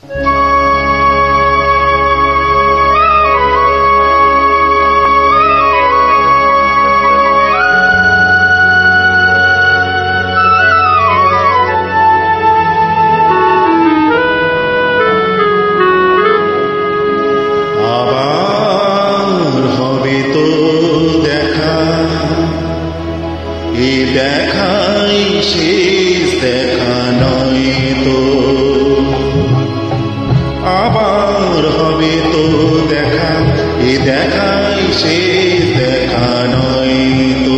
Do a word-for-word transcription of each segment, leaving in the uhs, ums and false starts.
দেখাই শেষ দেখা নয় তো, আবার হবে তো দেখা, এ দেখাই শেষ দেখা নয় তো।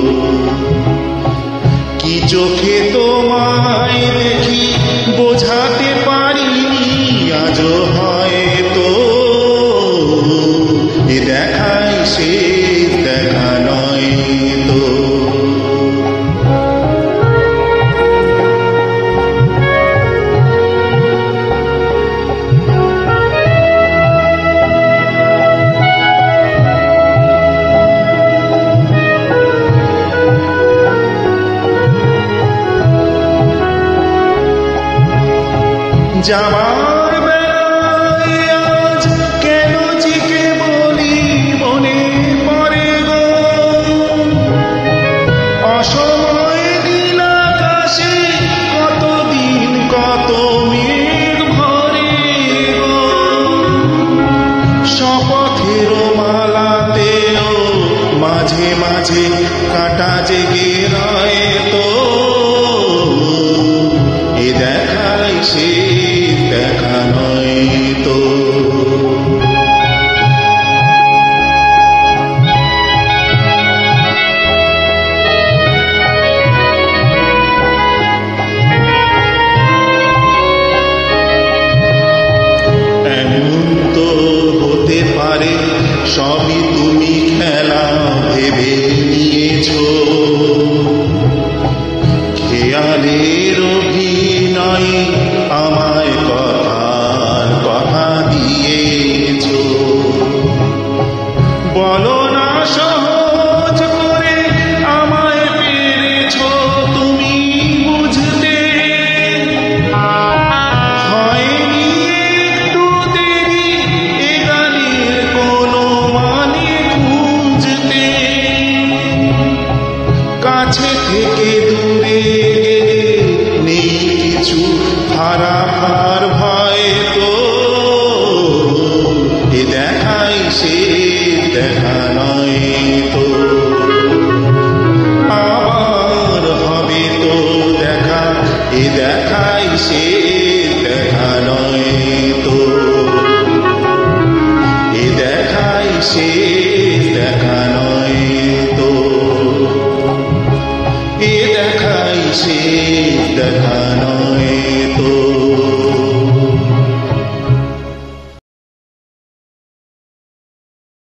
কি চোখে তোমায় দেখি বোঝাতে পারিনি আজও হয়তো, এ দেখাই শেষ দেখা নয় তো। যাবার বেলায় আজ কেন জিকে বলি মনে পড়ে গো, অসময় নীল আকাশে কতদিন কত মেঘ ভরে গো। শপথের মালাতেও মাঝে মাঝে কাঁটা জেগে রয় তো, এ দেখাই সে দেখা নয় তো। এমন তো হতে পারে সবই তুমি খেলা ভেবে নিয়েছো, খেয়ালের অভিনয় আমায় কথার কথা দিয়েছ। বলো না সহজ করে আমায় পেরেছ তুমি বুঝতে, হয়নি একটু দেরি এ গানের কোনো মানে খুঁজতে। কাছে থেকে দূরে নেই কিছু হারাবার ভয় তো, এ দেখাই সে দেখা নয় তো। আবার হবে তো দেখা, এ দেখাই সে দেখা নয় তো। এ দেখাই সে দেখা নয় তো। এ দেখাই সে দেখা নয়।